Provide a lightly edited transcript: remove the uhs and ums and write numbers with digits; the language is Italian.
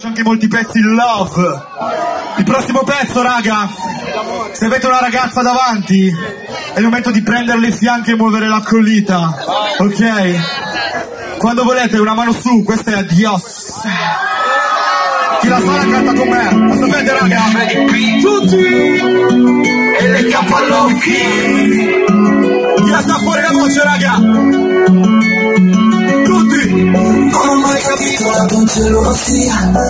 C'è anche molti pezzi in love. Il prossimo pezzo, raga, se avete una ragazza davanti è il momento di prenderle i fianchi e muovere la collita, ok? Quando volete una mano su, questa è Adios. Chi la sa la canta con me, lo sapete, raga? Tutti e le capallocchi. Chi la sa fuori la voce, raga? Tutti. Non ho mai capito la tua gelosia.